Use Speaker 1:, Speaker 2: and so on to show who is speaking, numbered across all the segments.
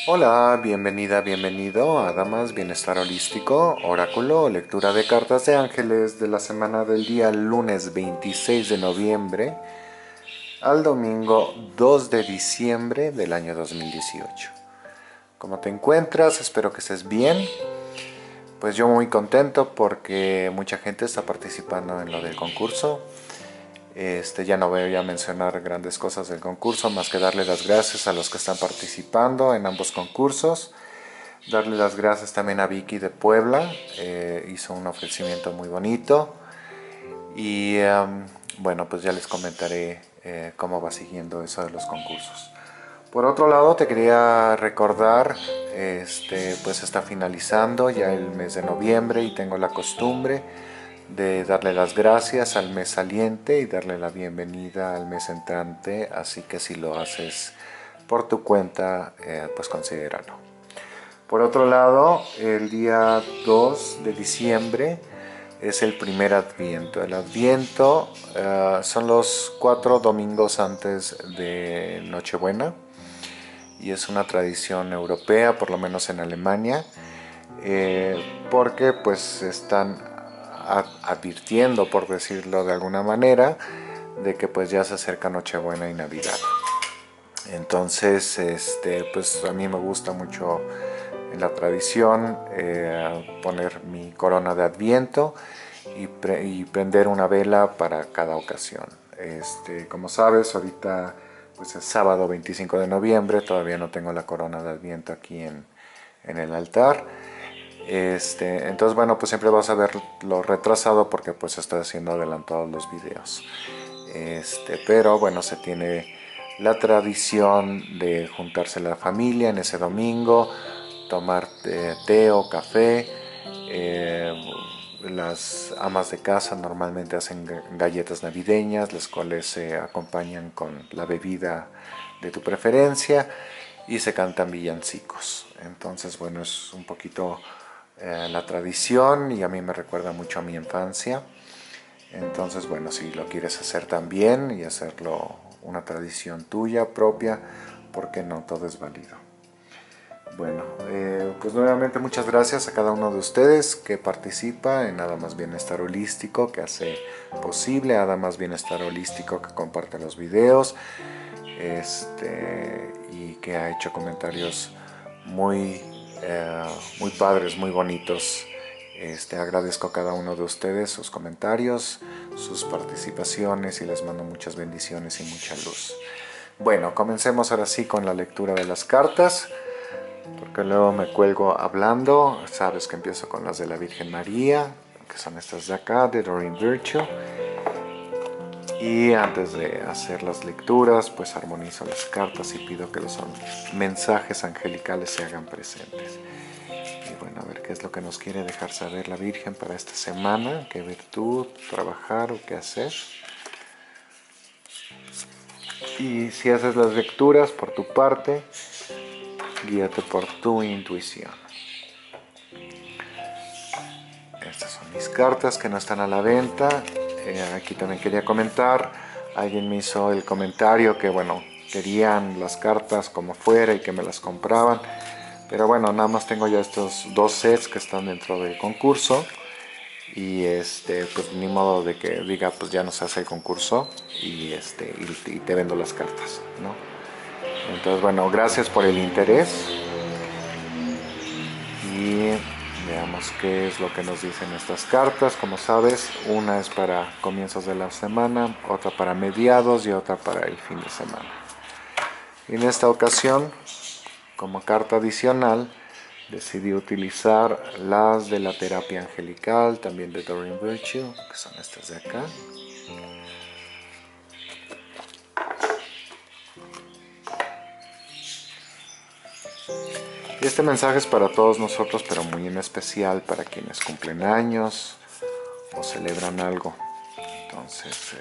Speaker 1: Hola, bienvenida, bienvenido a Damas Bienestar Holístico, Oráculo o Lectura de Cartas de Ángeles de la semana del día lunes 26 de noviembre al domingo 2 de diciembre del año 2018. ¿Cómo te encuentras? Espero que estés bien. Pues yo muy contento porque mucha gente está participando en lo del concurso. Ya no voy a mencionar grandes cosas del concurso, más que darle las gracias a los que están participando en ambos concursos. Darle las gracias también a Vicky de Puebla, hizo un ofrecimiento muy bonito. Y bueno, pues ya les comentaré cómo va siguiendo eso de los concursos. Por otro lado, te quería recordar, pues está finalizando ya el mes de noviembre y tengo la costumbre de darle las gracias al mes saliente y darle la bienvenida al mes entrante, así que si lo haces por tu cuenta, pues considéralo. Por otro lado, el día 2 de diciembre es el primer Adviento. El Adviento son los 4 domingos antes de Nochebuena y es una tradición europea, por lo menos en Alemania, porque pues están advirtiendo, por decirlo de alguna manera, de que pues ya se acerca Nochebuena y Navidad. Entonces, pues a mí me gusta mucho en la tradición poner mi corona de Adviento y prender una vela para cada ocasión. Como sabes, ahorita pues es sábado 25 de noviembre, todavía no tengo la corona de Adviento aquí en el altar. Entonces bueno, pues siempre vas a verlo retrasado porque pues estoy haciendo adelantados los videos. Pero bueno, se tiene la tradición de juntarse la familia en ese domingo, tomar té o café. Las amas de casa normalmente hacen galletas navideñas, las cuales se acompañan con la bebida de tu preferencia y se cantan villancicos. Entonces, bueno, es un poquito la tradición y a mí me recuerda mucho a mi infancia. Entonces, bueno, si lo quieres hacer también y hacerlo una tradición tuya propia, ¿por qué no? Todo es válido. Bueno, pues nuevamente muchas gracias a cada uno de ustedes que participa en Nada Más Bienestar Holístico, que hace posible Nada Más Bienestar Holístico, que comparte los videos y que ha hecho comentarios muy, muy padres, muy bonitos. Agradezco a cada uno de ustedes sus comentarios, sus participaciones y les mando muchas bendiciones y mucha luz. Bueno, comencemos ahora sí con la lectura de las cartas, porque luego me cuelgo hablando. Sabes que empiezo con las de la Virgen María, que son estas de acá, de Doreen Virtue. Y antes de hacer las lecturas, pues armonizo las cartas y pido que los mensajes angelicales se hagan presentes. Y bueno, a ver qué es lo que nos quiere dejar saber la Virgen para esta semana, qué virtud, trabajar o qué hacer. Y si haces las lecturas por tu parte, guíate por tu intuición. Estas son mis cartas que no están a la venta. Aquí también quería comentar, alguien me hizo el comentario que bueno, querían las cartas como fuera y que me las compraban. Pero bueno, nada más tengo ya estos dos sets que están dentro del concurso. Y pues ni modo de que diga pues ya no se hace el concurso y te vendo las cartas, ¿no? Entonces bueno, gracias por el interés y veamos qué es lo que nos dicen estas cartas. Como sabes, una es para comienzos de la semana, otra para mediados y otra para el fin de semana. Y en esta ocasión, como carta adicional, decidí utilizar las de la terapia angelical, también de Doreen Virtue, que son estas de acá. Y este mensaje es para todos nosotros, pero muy en especial para quienes cumplen años o celebran algo. Entonces,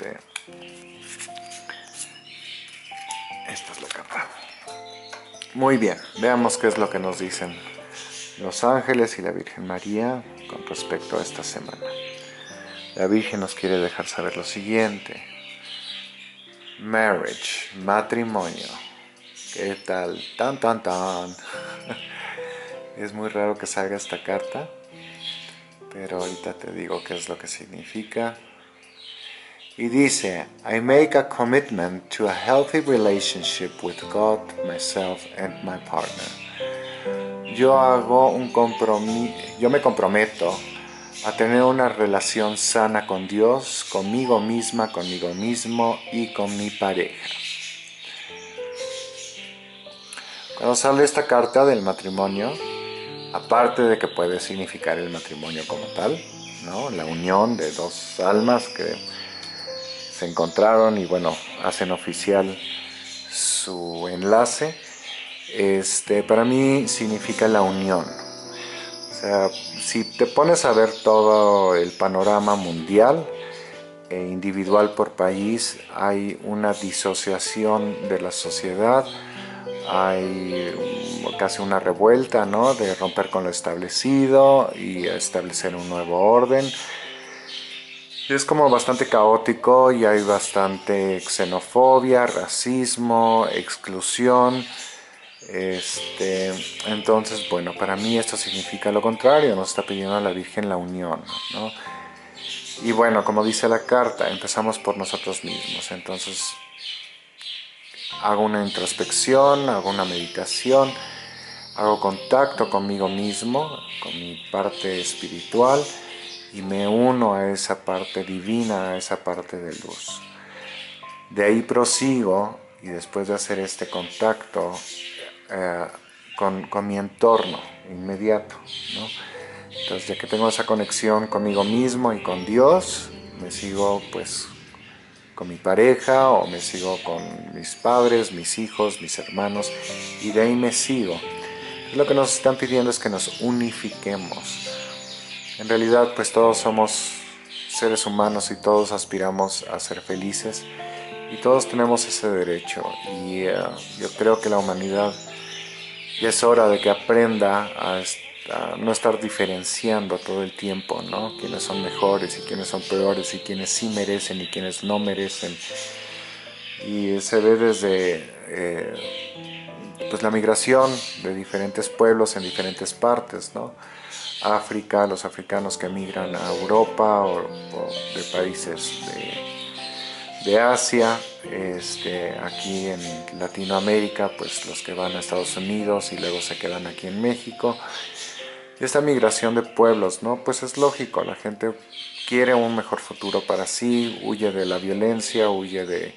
Speaker 1: esta es la carta. Muy bien, veamos qué es lo que nos dicen los ángeles y la Virgen María con respecto a esta semana. La Virgen nos quiere dejar saber lo siguiente. Marriage, matrimonio. ¿Qué tal? Tan, tan, tan. Es muy raro que salga esta carta, pero ahorita te digo qué es lo que significa. Y dice, I make a commitment to a healthy relationship with God, myself and my partner. Yo me comprometo a tener una relación sana con Dios, conmigo misma, conmigo mismo y con mi pareja. Cuando sale esta carta del matrimonio, aparte de que puede significar el matrimonio como tal, ¿no? La unión de dos almas que se encontraron y bueno, hacen oficial su enlace, para mí significa la unión. O sea, si te pones a ver todo el panorama mundial e individual por país, hay una disociación de la sociedad, hay casi una revuelta, ¿no? De romper con lo establecido y establecer un nuevo orden. Es como bastante caótico y hay bastante xenofobia, racismo, exclusión. Entonces, bueno, para mí esto significa lo contrario, nos está pidiendo a la Virgen la unión, ¿no? Y bueno, como dice la carta, empezamos por nosotros mismos. Entonces, hago una introspección, hago una meditación, hago contacto conmigo mismo, con mi parte espiritual y me uno a esa parte divina, a esa parte de luz. De ahí prosigo y después de hacer este contacto con mi entorno inmediato, ¿no? Entonces, ya que tengo esa conexión conmigo mismo y con Dios, me sigo pues con mi pareja o me sigo con mis padres, mis hijos, mis hermanos y de ahí me sigo. Lo que nos están pidiendo es que nos unifiquemos. En realidad pues todos somos seres humanos y todos aspiramos a ser felices y todos tenemos ese derecho y yo creo que la humanidad ya es hora de que aprenda a no estar diferenciando todo el tiempo, ¿no? Quiénes son mejores y quiénes son peores y quiénes sí merecen y quiénes no merecen. Y se ve desde pues la migración de diferentes pueblos en diferentes partes, ¿no? África, los africanos que migran a Europa o de países de Asia, aquí en Latinoamérica, pues los que van a Estados Unidos y luego se quedan aquí en México. Y esta migración de pueblos, ¿no? Pues es lógico, la gente quiere un mejor futuro para sí, huye de la violencia, huye de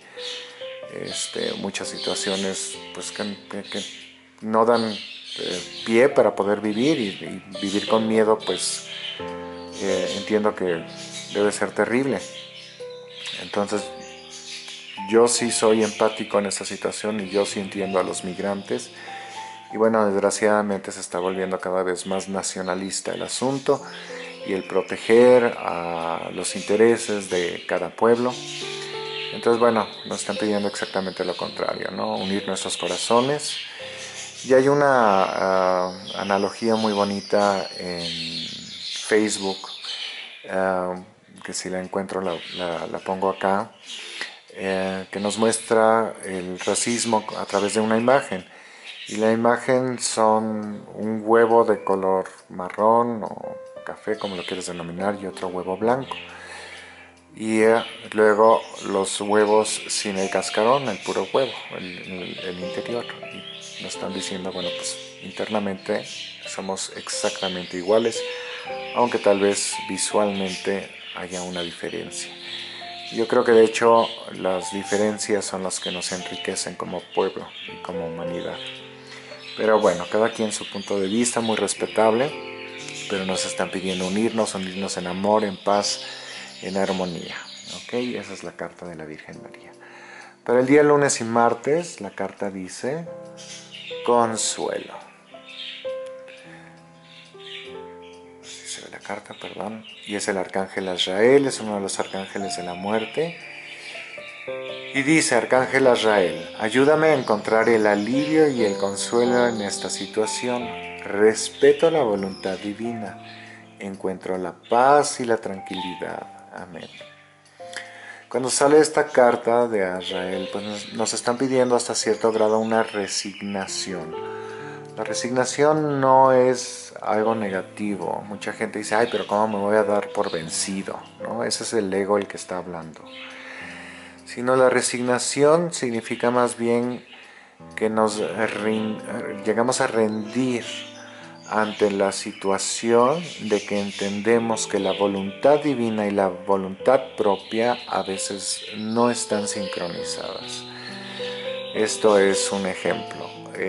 Speaker 1: muchas situaciones pues que no dan pie para poder vivir y vivir con miedo, pues entiendo que debe ser terrible. Entonces, yo sí soy empático en esta situación y yo sí entiendo a los migrantes. Y bueno, desgraciadamente se está volviendo cada vez más nacionalista el asunto y el proteger a los intereses de cada pueblo. Entonces, bueno, nos están pidiendo exactamente lo contrario, ¿no? Unir nuestros corazones. Y hay una analogía muy bonita en Facebook, que si la encuentro la pongo acá, que nos muestra el racismo a través de una imagen. Y la imagen son un huevo de color marrón o café, como lo quieres denominar, y otro huevo blanco. Y luego los huevos sin el cascarón, el puro huevo, el interior. Y nos están diciendo, bueno, pues internamente somos exactamente iguales, aunque tal vez visualmente haya una diferencia. Yo creo que de hecho las diferencias son las que nos enriquecen como pueblo y como humanidad. Pero bueno, cada quien su punto de vista, muy respetable, pero nos están pidiendo unirnos en amor, en paz, en armonía. ¿Ok? Esa es la carta de la Virgen María. Para el día lunes y martes, la carta dice consuelo. Así se ve la carta, perdón. Y es el arcángel Azrael, es uno de los arcángeles de la muerte. Y dice, Arcángel Azrael, ayúdame a encontrar el alivio y el consuelo en esta situación. Respeto la voluntad divina. Encuentro la paz y la tranquilidad. Amén. Cuando sale esta carta de Azrael, pues nos están pidiendo hasta cierto grado una resignación. La resignación no es algo negativo. Mucha gente dice, ay, pero ¿cómo me voy a dar por vencido? ¿No? Ese es el ego el que está hablando. Sino la resignación significa más bien que llegamos a rendir ante la situación de que entendemos que la voluntad divina y la voluntad propia a veces no están sincronizadas. Esto es un ejemplo.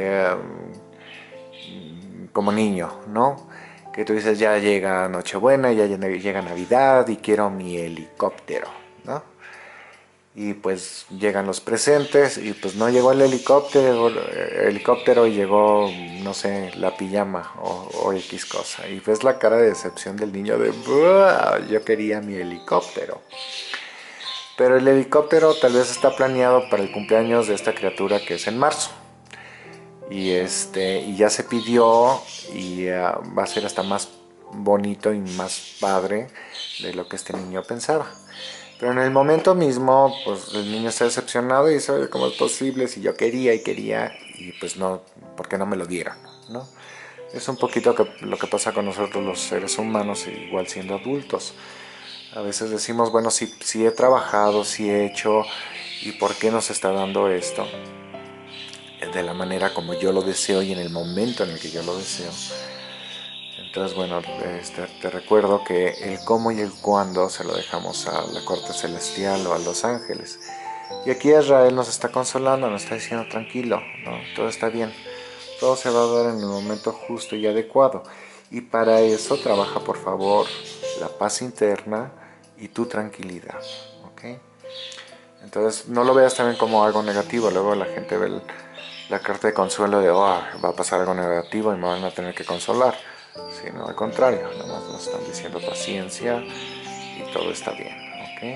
Speaker 1: Como niño, ¿no? Que tú dices, ya llega Nochebuena, ya llega Navidad y quiero mi helicóptero, ¿no? Y pues llegan los presentes y pues no llegó el helicóptero y llegó, no sé, la pijama o X cosa. Y ves la cara de decepción del niño de, yo quería mi helicóptero. Pero el helicóptero tal vez está planeado para el cumpleaños de esta criatura que es en marzo. Y ya se pidió y va a ser hasta más bonito y más padre de lo que este niño pensaba. Pero en el momento mismo, pues el niño está decepcionado y dice, oye, ¿cómo es posible si yo quería y pues no, ¿por qué no me lo dieron? ¿No? Es un poquito lo que pasa con nosotros los seres humanos, igual siendo adultos. A veces decimos, bueno, si he trabajado, si he hecho, ¿y por qué nos está dando esto? De la manera como yo lo deseo y en el momento en el que yo lo deseo. Entonces, bueno, te recuerdo que el cómo y el cuándo se lo dejamos a la corte celestial o a los ángeles. Y aquí Israel nos está consolando, nos está diciendo tranquilo, ¿no? Todo está bien, todo se va a dar en el momento justo y adecuado. Y para eso trabaja por favor la paz interna y tu tranquilidad, ¿ok? Entonces no lo veas también como algo negativo, luego la gente ve la carta de consuelo de, va a pasar algo negativo y me van a tener que consolar. Sino al contrario, nada más nos están diciendo paciencia y todo está bien, ¿ok?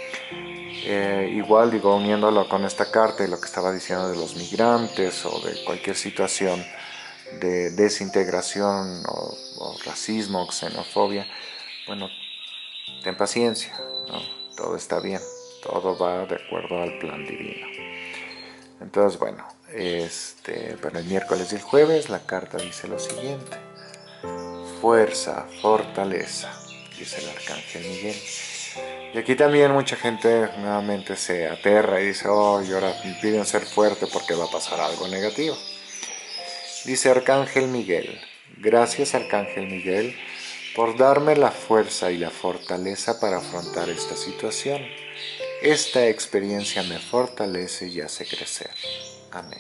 Speaker 1: Igual digo, uniéndolo con esta carta y lo que estaba diciendo de los migrantes o de cualquier situación de desintegración o racismo o xenofobia, bueno, ten paciencia, ¿no? Todo está bien, todo va de acuerdo al plan divino. Entonces, bueno, para el miércoles y el jueves la carta dice lo siguiente: fuerza, fortaleza, dice el arcángel Miguel. Y aquí también mucha gente nuevamente se aterra y dice, oh, y ahora me piden ser fuerte porque va a pasar algo negativo. Dice Arcángel Miguel, gracias Arcángel Miguel por darme la fuerza y la fortaleza para afrontar esta situación. Esta experiencia me fortalece y hace crecer. Amén.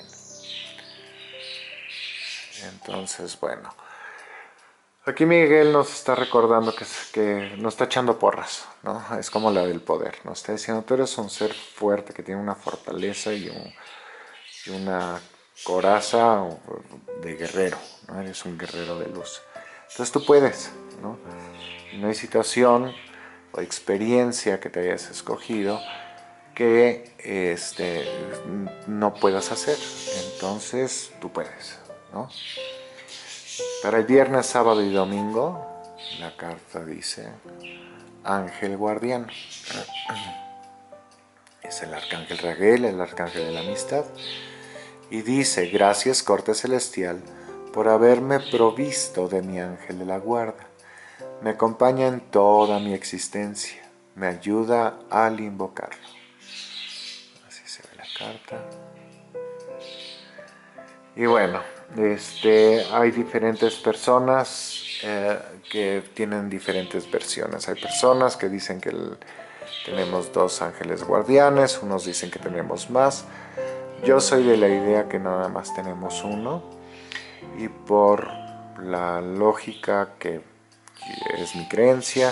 Speaker 1: Entonces, bueno, aquí Miguel nos está recordando que nos está echando porras, ¿no? Es como la del poder, nos está diciendo, tú eres un ser fuerte que tiene una fortaleza y una coraza de guerrero, ¿no? Eres un guerrero de luz. Entonces tú puedes, ¿no? Y no hay situación o experiencia que te hayas escogido que no puedas hacer. Entonces tú puedes, ¿no? Para el viernes, sábado y domingo, la carta dice Ángel Guardián. Es el arcángel Raguel, el arcángel de la amistad. Y dice, gracias corte celestial por haberme provisto de mi ángel de la guarda. Me acompaña en toda mi existencia. Me ayuda al invocarlo. Así se ve la carta. Y bueno, hay diferentes personas que tienen diferentes versiones. Hay personas que dicen que tenemos 2 ángeles guardianes, unos dicen que tenemos más. Yo soy de la idea que nada más tenemos uno, y por la lógica que es mi creencia,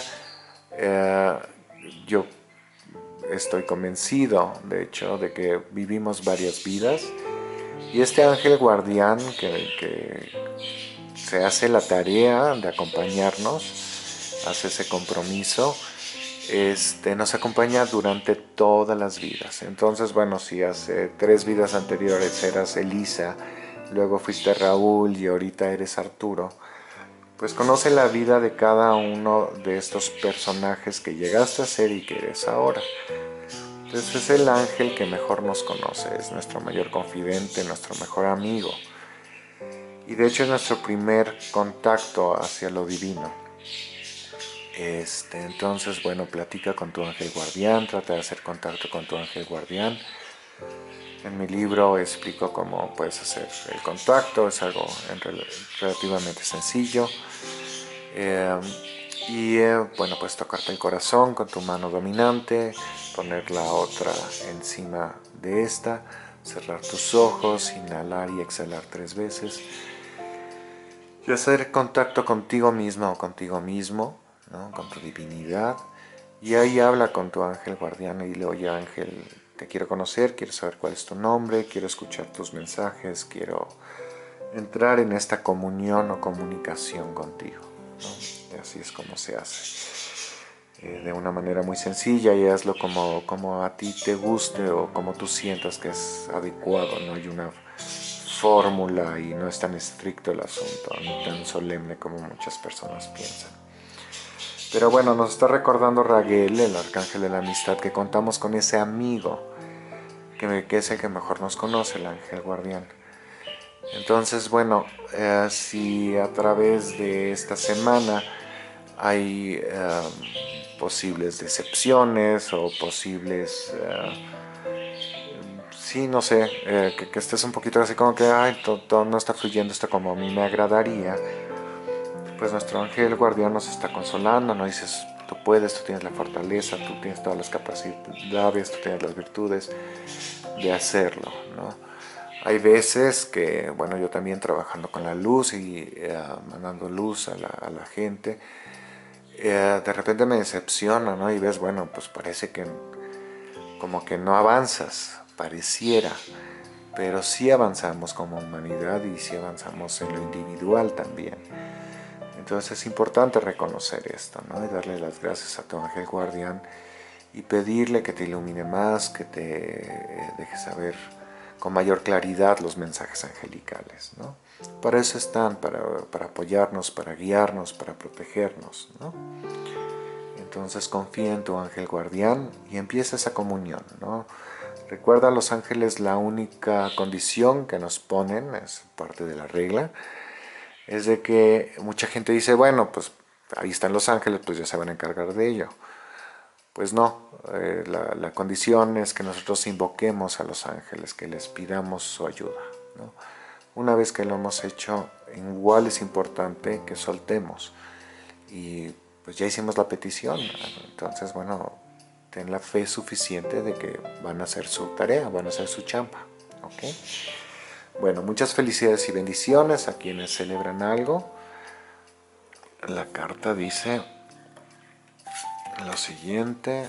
Speaker 1: yo estoy convencido, de hecho, de que vivimos varias vidas. Y este ángel guardián que se hace la tarea de acompañarnos, hace ese compromiso, nos acompaña durante todas las vidas. Entonces, bueno, si hace 3 vidas anteriores eras Elisa, luego fuiste Raúl y ahorita eres Arturo, pues conoce la vida de cada uno de estos personajes que llegaste a ser y que eres ahora. Entonces es el ángel que mejor nos conoce, es nuestro mayor confidente, nuestro mejor amigo. Y de hecho es nuestro primer contacto hacia lo divino. Entonces, bueno, platica con tu ángel guardián, trata de hacer contacto con tu ángel guardián. En mi libro explico cómo puedes hacer el contacto, es algo relativamente sencillo. Bueno, puedes tocarte el corazón con tu mano dominante, poner la otra encima de esta, cerrar tus ojos, inhalar y exhalar 3 veces y hacer contacto contigo mismo o contigo mismo, ¿no? Con tu divinidad. Y ahí habla con tu ángel guardián y dile: oye ángel, te quiero conocer, quiero saber cuál es tu nombre, quiero escuchar tus mensajes, quiero entrar en esta comunión o comunicación contigo, ¿no? Y así es como se hace. De una manera muy sencilla, y hazlo como a ti te guste o como tú sientas que es adecuado. No hay una fórmula y no es tan estricto el asunto, ni tan solemne como muchas personas piensan. Pero bueno, nos está recordando Raguel, el arcángel de la amistad, que contamos con ese amigo que es el que mejor nos conoce, el ángel guardián. Entonces, bueno, si a través de esta semana hay posibles decepciones o posibles, sí, no sé, que estés un poquito así como que, ay, todo no está fluyendo esto como a mí me agradaría, pues nuestro ángel guardián nos está consolando, nos dices: tú puedes, tú tienes la fortaleza, tú tienes todas las capacidades, tú tienes las virtudes de hacerlo, ¿no? Hay veces que, bueno, yo también trabajando con la luz y mandando luz a la gente, de repente me decepciona, ¿no? Y ves, bueno, pues parece que como que no avanzas, pareciera, pero sí avanzamos como humanidad y sí avanzamos en lo individual también. Entonces es importante reconocer esto, ¿no? Y darle las gracias a tu ángel guardián y pedirle que te ilumine más, que te deje saber con mayor claridad los mensajes angelicales, ¿no? Para eso están, para apoyarnos, para guiarnos, para protegernos, ¿no? Entonces confía en tu ángel guardián y empieza esa comunión, ¿no? Recuerda, los ángeles, la única condición que nos ponen, es parte de la regla, es de que mucha gente dice: bueno, pues ahí están los ángeles, pues ya se van a encargar de ello. Pues no, la condición es que nosotros invoquemos a los ángeles, que les pidamos su ayuda, ¿no? Una vez que lo hemos hecho, igual es importante que soltemos. Y pues ya hicimos la petición, ¿no? Entonces, bueno, ten la fe suficiente de que van a hacer su tarea, van a hacer su chamba, ¿ok? Bueno, muchas felicidades y bendiciones a quienes celebran algo. La carta dice lo siguiente.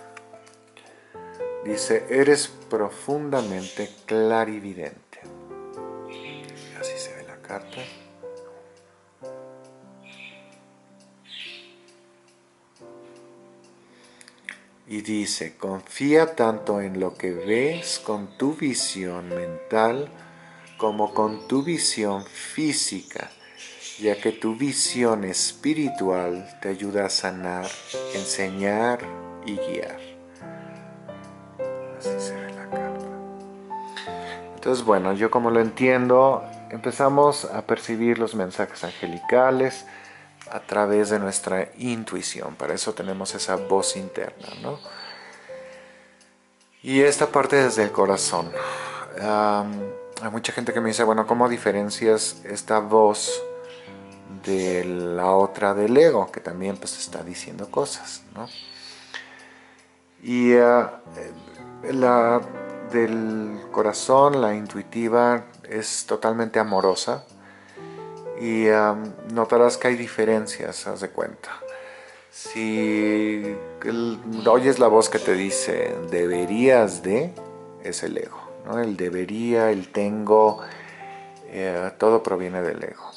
Speaker 1: Dice: eres profundamente clarividente. Así se ve la carta. Y dice: confía tanto en lo que ves con tu visión mental como con tu visión física, ya que tu visión espiritual te ayuda a sanar, enseñar y guiar. Así se ve la carta. Entonces, bueno, yo como lo entiendo, empezamos a percibir los mensajes angelicales a través de nuestra intuición. Para eso tenemos esa voz interna, ¿no? Y esta parte desde el corazón. Hay mucha gente que me dice: bueno, ¿cómo diferencias esta voz de la otra del ego, que también pues está diciendo cosas, ¿no? Y la del corazón, la intuitiva, es totalmente amorosa, y notarás que hay diferencias, haz de cuenta. Si oyes la voz que te dice deberías de, es el ego, ¿no? El debería, el tengo, todo proviene del ego.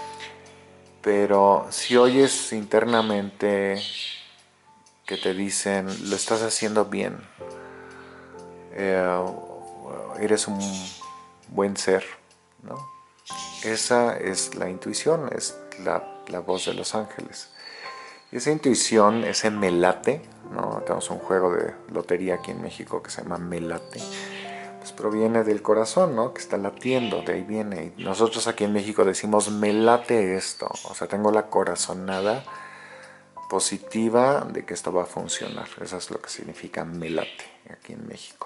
Speaker 1: Pero si oyes internamente que te dicen lo estás haciendo bien, eres un buen ser, ¿no? Esa es la intuición, es la voz de los ángeles. Y esa intuición, ese me late, ¿no? tenemos un juego de lotería aquí en México que se llama Me Late, pues proviene del corazón, ¿no? Que está latiendo, de ahí viene. Y nosotros aquí en México decimos me late esto, o sea, tengo la corazonada positiva de que esto va a funcionar. Eso es lo que significa me late aquí en México.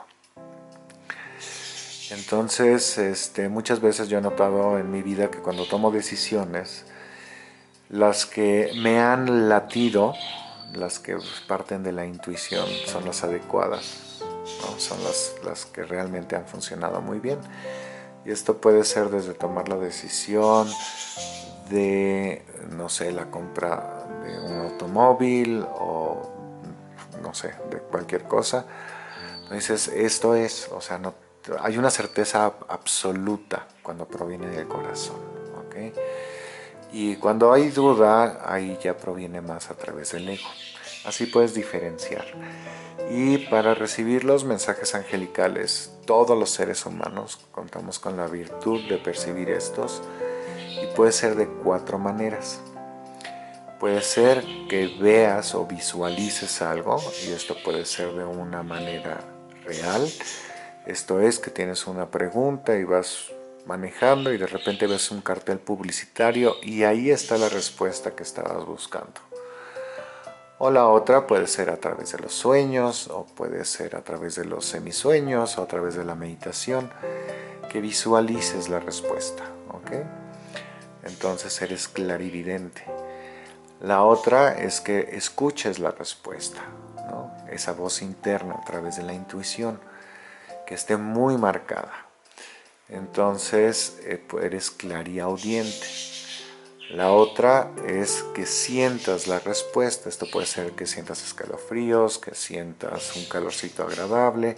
Speaker 1: Entonces, muchas veces yo he notado en mi vida que cuando tomo decisiones, las que me han latido, las que parten de la intuición, son las adecuadas, ¿no? Son las que realmente han funcionado muy bien. Y esto puede ser desde tomar la decisión de, no sé, la compra de un automóvil o, no sé, de cualquier cosa. Entonces, esto es, o sea, no, hay una certeza absoluta cuando proviene del corazón, ¿ok? Y cuando hay duda, ahí ya proviene más a través del ego. Así puedes diferenciar. Y para recibir los mensajes angelicales, todos los seres humanos contamos con la virtud de percibir estos. Y puede ser de 4 maneras. Puede ser que veas o visualices algo, y esto puede ser de una manera real. Esto es que tienes una pregunta y vas manejando y de repente ves un cartel publicitario y ahí está la respuesta que estabas buscando. O la otra puede ser a través de los sueños, o puede ser a través de los semisueños, o a través de la meditación, que visualices la respuesta, ¿ok? Entonces eres clarividente. La otra es que escuches la respuesta, ¿no? Esa voz interna a través de la intuición, que esté muy marcada. Entonces eres clariaudiente. La otra es que sientas la respuesta. Esto puede ser que sientas escalofríos, que sientas un calorcito agradable.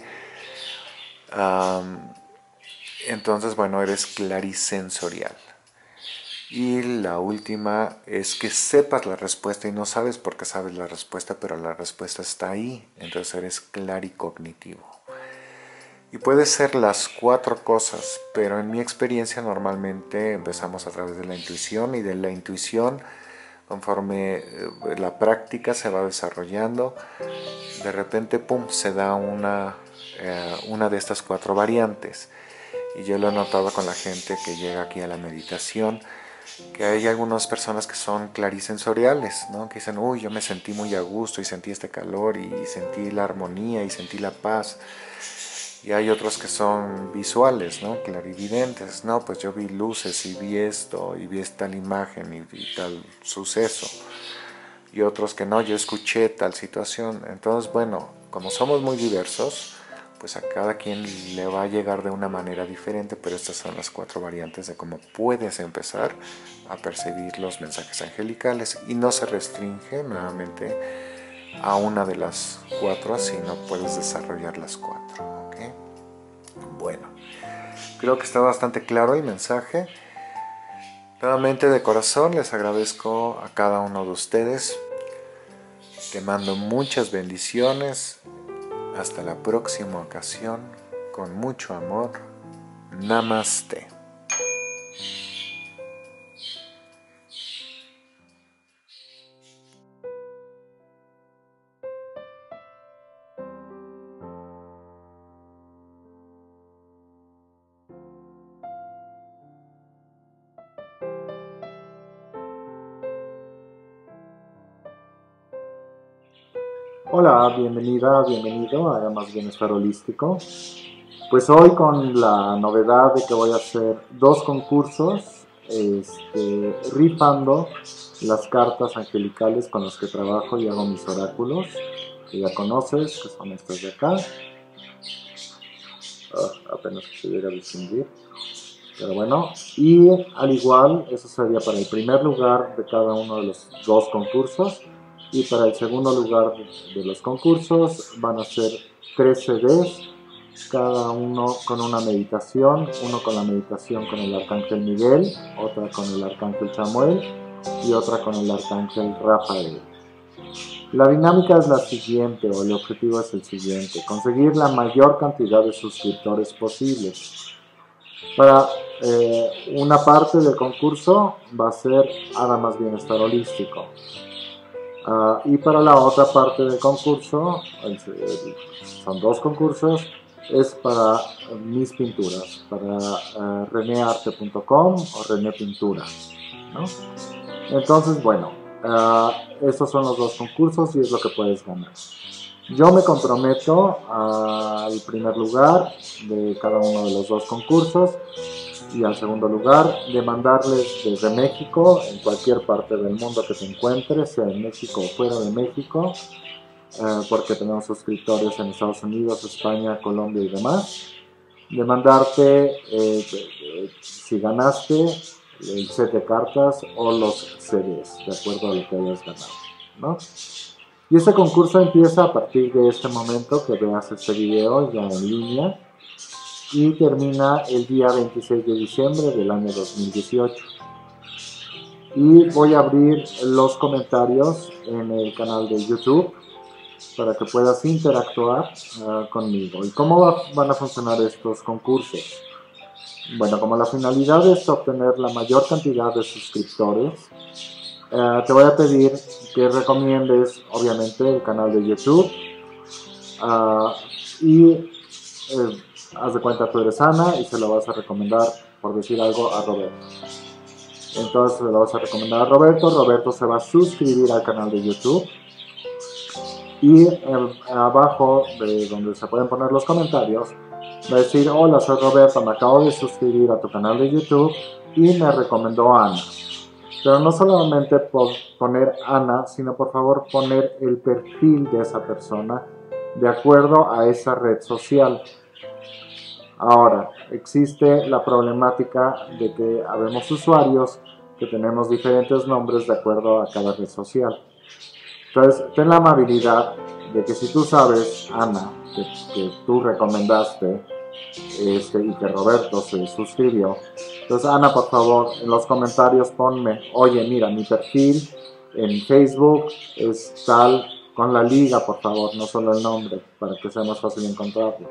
Speaker 1: Entonces, bueno, eres clarisensorial. Y la última es que sepas la respuesta y no sabes por qué sabes la respuesta, pero la respuesta está ahí. Entonces eres claricognitivo. Y puede ser las 4 cosas, pero en mi experiencia normalmente empezamos a través de la intuición, y de la intuición, conforme la práctica se va desarrollando, de repente, pum, se da una de estas 4 variantes. Y yo lo he notado con la gente que llega aquí a la meditación, que hay algunas personas que son clarisensoriales, ¿no? Que dicen, uy, yo me sentí muy a gusto y sentí este calor y sentí la armonía y sentí la paz. Y hay otros que son visuales, ¿no? Clarividentes, no, pues yo vi luces y vi esto y vi tal imagen y vi tal suceso. Y otros que no, yo escuché tal situación. Entonces, bueno, como somos muy diversos, pues a cada quien le va a llegar de una manera diferente, pero estas son las 4 variantes de cómo puedes empezar a percibir los mensajes angelicales, y no se restringe nuevamente a una de las 4, así no puedes desarrollar las 4, ¿ok? Bueno, creo que está bastante claro el mensaje. Nuevamente, de corazón les agradezco a cada uno de ustedes. Te mando muchas bendiciones. Hasta la próxima ocasión, con mucho amor. Namaste.
Speaker 2: Hola, bienvenida, bienvenido a Damas Bienestar Holístico. Pues hoy con la novedad de que voy a hacer 2 concursos, rifando las cartas angelicales con las que trabajo y hago mis oráculos, que ya conoces, que son estas de acá. Apenas se llega a distinguir. Pero bueno, y al igual, eso sería para el primer lugar de cada uno de los 2 concursos. Y para el segundo lugar de los concursos van a ser 3 CDs, cada uno con una meditación, uno con la meditación con el Arcángel Miguel, otra con el Arcángel Chamuel y otra con el Arcángel Rafael. La dinámica es la siguiente, o el objetivo es el siguiente: conseguir la mayor cantidad de suscriptores posibles. Para una parte del concurso va a ser a Damas Bienestar Holístico. Y para la otra parte del concurso, son 2 concursos, es para mis pinturas, para renearte.com o René Pintura, ¿no? Entonces, bueno, estos son los 2 concursos y es lo que puedes ganar. Yo me comprometo al primer lugar de cada uno de los 2 concursos y al segundo lugar de mandarles desde México, en cualquier parte del mundo que te encuentres, sea en México o fuera de México, porque tenemos suscriptores en Estados Unidos, España, Colombia y demás, de mandarte, si ganaste, el set de cartas o los CDs, de acuerdo a lo que hayas ganado, ¿no? Y este concurso empieza a partir de este momento que veas este video ya en línea y termina el día 26 de diciembre del año 2018. Y voy a abrir los comentarios en el canal de YouTube para que puedas interactuar conmigo. ¿Y cómo van a funcionar estos concursos? Bueno, como la finalidad es obtener la mayor cantidad de suscriptores, te voy a pedir que recomiendes obviamente el canal de YouTube y haz de cuenta tú eres Ana y se lo vas a recomendar, por decir algo, a Roberto. Entonces se lo vas a recomendar a Roberto. Roberto se va a suscribir al canal de YouTube y abajo de donde se pueden poner los comentarios va a decir: hola, soy Roberto, me acabo de suscribir a tu canal de YouTube y me recomendó a Ana. Pero no solamente por poner Ana, sino por favor poner el perfil de esa persona de acuerdo a esa red social. Ahora, existe la problemática de que habemos usuarios que tenemos diferentes nombres de acuerdo a cada red social. Entonces, ten la amabilidad de que si tú sabes, Ana, que tú recomendaste y que Roberto se suscribió, entonces Ana, por favor, en los comentarios ponme: oye, mira, mi perfil en Facebook es tal, con la liga, por favor, no solo el nombre, para que sea más fácil encontrarlo.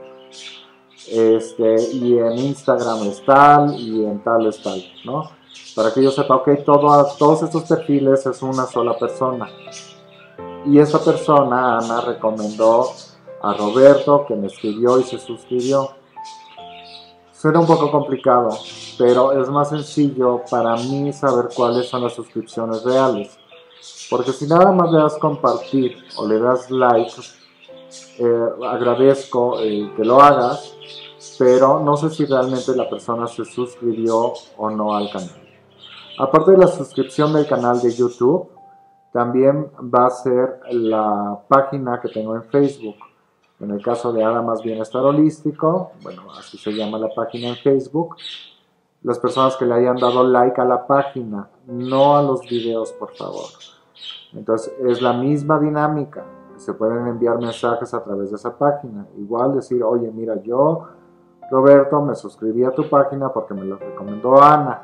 Speaker 2: Y en Instagram es tal y en tal es tal, ¿no? Para que yo sepa, ok, todos estos perfiles es una sola persona. Y esa persona, Ana, recomendó a Roberto, que me escribió y se suscribió. Suena un poco complicado, pero es más sencillo para mí saber cuáles son las suscripciones reales. Porque si nada más le das compartir o le das like, agradezco que lo hagas, pero no sé si realmente la persona se suscribió o no al canal. Aparte de la suscripción del canal de YouTube, también va a ser la página que tengo en Facebook. En el caso de Adamas Bienestar Holístico, bueno, así se llama la página en Facebook, las personas que le hayan dado like a la página, no a los videos, por favor. Entonces, es la misma dinámica. Se pueden enviar mensajes a través de esa página. Igual decir: oye, mira, yo, Roberto, me suscribí a tu página porque me lo recomendó Ana.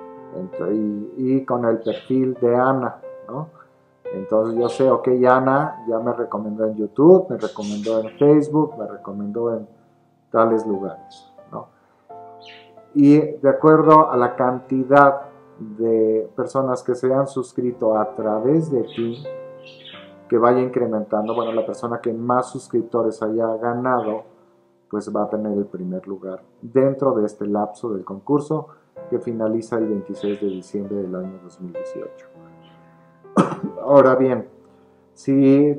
Speaker 2: Y con el perfil de Ana, ¿no? Entonces yo sé, ok, Ana ya me recomendó en YouTube, me recomendó en Facebook, me recomendó en tales lugares, ¿no? Y de acuerdo a la cantidad de personas que se han suscrito a través de ti, que vaya incrementando, bueno, la persona que más suscriptores haya ganado, pues va a tener el primer lugar dentro de este lapso del concurso que finaliza el 26 de diciembre del año 2018. Ahora bien, si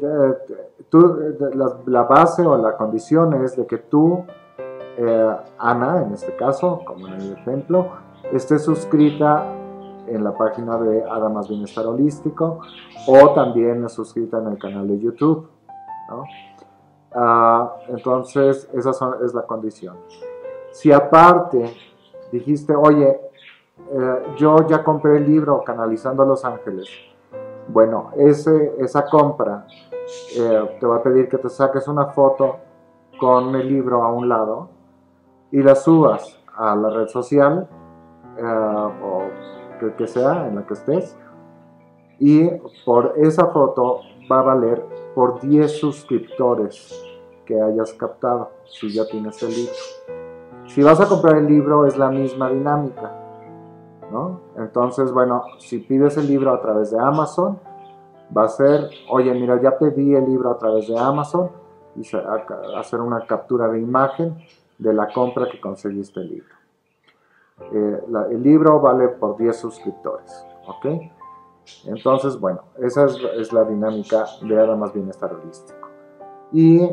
Speaker 2: la base o la condición es de que tú, Ana, en este caso, como en el ejemplo, estés suscrita en la página de Adamas Bienestar Holístico o también suscrita en el canal de YouTube, ¿no? Entonces, esa es la condición. Si aparte dijiste: oye, yo ya compré el libro Canalizando a los Ángeles, bueno, esa compra te va a pedir que te saques una foto con el libro a un lado y la subas a la red social o que sea en la que estés, y por esa foto va a valer por 10 suscriptores que hayas captado si ya tienes el libro. Si vas a comprar el libro es la misma dinámica, ¿no? Entonces, bueno, si pides el libro a través de Amazon, va a ser, oye, mira, ya pedí el libro a través de Amazon, y hacer una captura de imagen de la compra que conseguiste el libro. El libro vale por 10 suscriptores, ¿ok? Entonces, bueno, esa es la dinámica de Adamas Bienestar Holístico. Y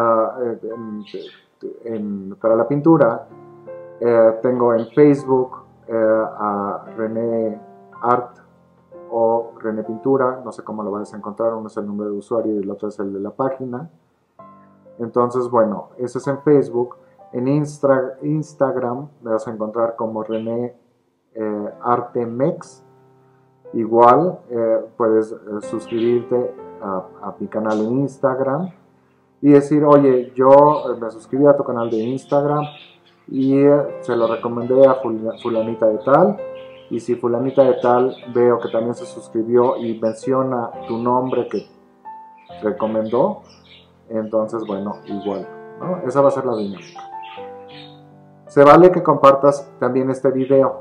Speaker 2: para la pintura, tengo en Facebook a René Art o René Pintura, no sé cómo lo vas a encontrar, uno es el nombre de usuario y el otro es el de la página. Entonces, bueno, eso es en Facebook. En Instagram me vas a encontrar como René Artemex. Igual puedes suscribirte a mi canal en Instagram y decir, oye, yo me suscribí a tu canal de Instagram y se lo recomendé a fulanita de tal, y si fulanita de tal veo que también se suscribió y menciona tu nombre que recomendó, entonces bueno, igual, ¿no? Esa va a ser la dinámica. Se vale que compartas también este video,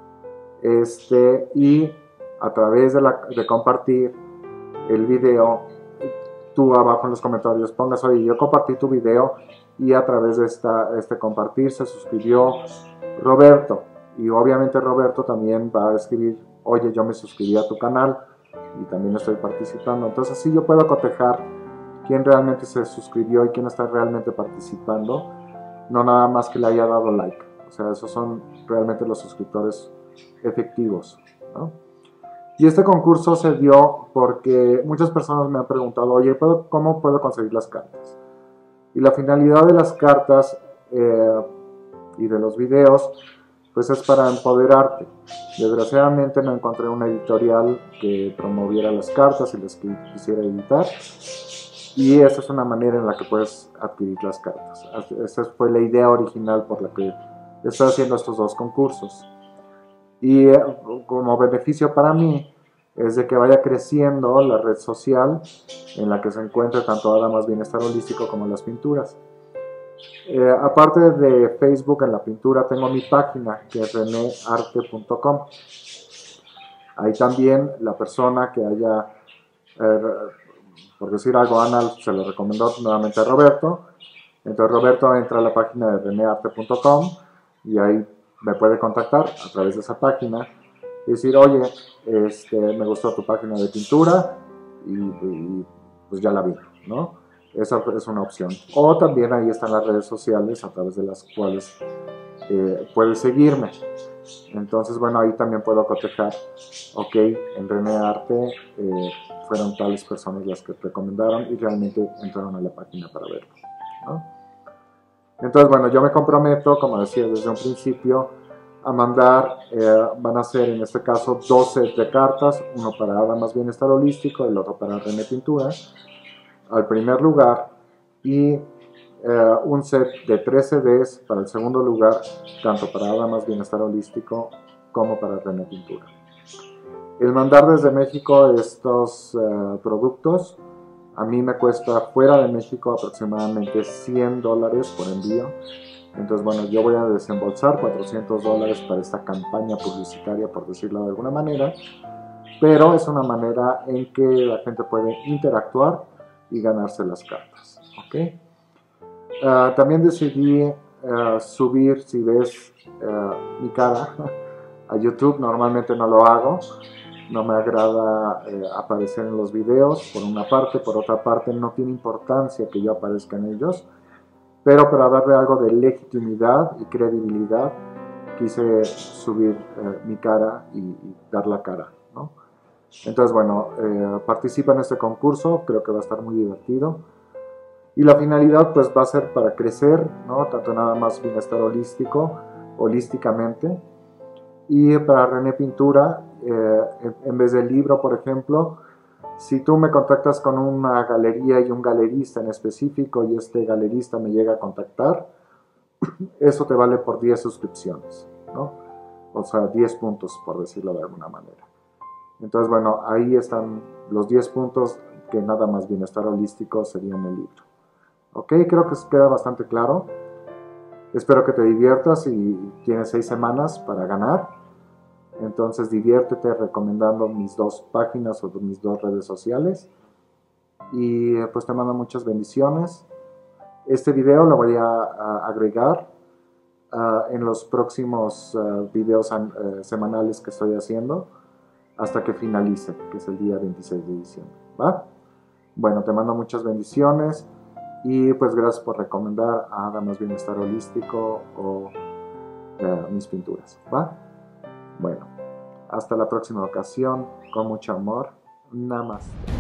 Speaker 2: y a través de compartir el video, tú abajo en los comentarios pongas, oye, yo compartí tu video y a través de este compartir se suscribió Roberto, y obviamente Roberto también va a escribir, oye, yo me suscribí a tu canal y también estoy participando. Entonces así yo puedo cotejar quién realmente se suscribió y quién está realmente participando, no nada más que le haya dado like. O sea, esos son realmente los suscriptores efectivos, ¿no? Y este concurso se dio porque muchas personas me han preguntado, oye, ¿cómo puedo conseguir las cartas? Y la finalidad de las cartas y de los videos, pues es para empoderarte. Desgraciadamente no encontré una editorial que promoviera las cartas y las que quisiera editar. Y esa es una manera en la que puedes adquirir las cartas. Esa fue la idea original por la que estoy haciendo estos dos concursos. Y como beneficio para mí es de que vaya creciendo la red social en la que se encuentra tanto Adamas Bienestar Holístico como las pinturas. Aparte de Facebook, en la pintura tengo mi página que es renearte.com. Ahí también la persona que haya, por decir algo, Ana se lo recomendó nuevamente a Roberto. Entonces Roberto entra a la página de renearte.com y ahí me puede contactar a través de esa página y decir, oye, me gustó tu página de pintura y pues ya la vi, ¿no? Esa es una opción. O también ahí están las redes sociales a través de las cuales puedes seguirme. Entonces, bueno, ahí también puedo cotejar, ok, en René Arte fueron tales personas las que recomendaron y realmente entraron a la página para verlo, ¿no? Entonces, bueno, yo me comprometo, como decía desde un principio, a mandar, van a ser en este caso 2 sets de cartas, uno para Adamas Bienestar Holístico, el otro para René Pintura, al primer lugar, y un set de 3 CDs para el segundo lugar, tanto para Adamas Bienestar Holístico como para René Pintura. El mandar desde México estos productos a mí me cuesta fuera de México aproximadamente $100 por envío. Entonces, bueno, yo voy a desembolsar $400 para esta campaña publicitaria, por decirlo de alguna manera, pero es una manera en que la gente puede interactuar y ganarse las cartas, ¿ok? También decidí subir, si ves mi cara, a YouTube. Normalmente no lo hago, no me agrada aparecer en los videos, por una parte. Por otra parte, no tiene importancia que yo aparezca en ellos, pero para darle algo de legitimidad y credibilidad quise subir mi cara y dar la cara, ¿no? Entonces, bueno, participa en este concurso, creo que va a estar muy divertido. Y la finalidad pues va a ser para crecer, ¿no? Tanto nada más bienestar holísticamente. Y para René Pintura, en vez del libro, por ejemplo, si tú me contactas con una galería y un galerista en específico y este galerista me llega a contactar, eso te vale por 10 suscripciones, ¿no? O sea, 10 puntos, por decirlo de alguna manera. Entonces, bueno, ahí están los 10 puntos que nada más bienestar holístico sería en el libro. Ok, creo que queda bastante claro. Espero que te diviertas y tienes 6 semanas para ganar. Entonces diviértete recomendando mis 2 páginas o mis 2 redes sociales. Y pues te mando muchas bendiciones. Este video lo voy a agregar en los próximos videos semanales que estoy haciendo hasta que finalice, que es el día 26 de diciembre. ¿Va? Bueno, te mando muchas bendiciones y pues gracias por recomendar a Damas Bienestar Holístico o mis pinturas. ¿Va? Bueno, hasta la próxima ocasión, con mucho amor. Namaste.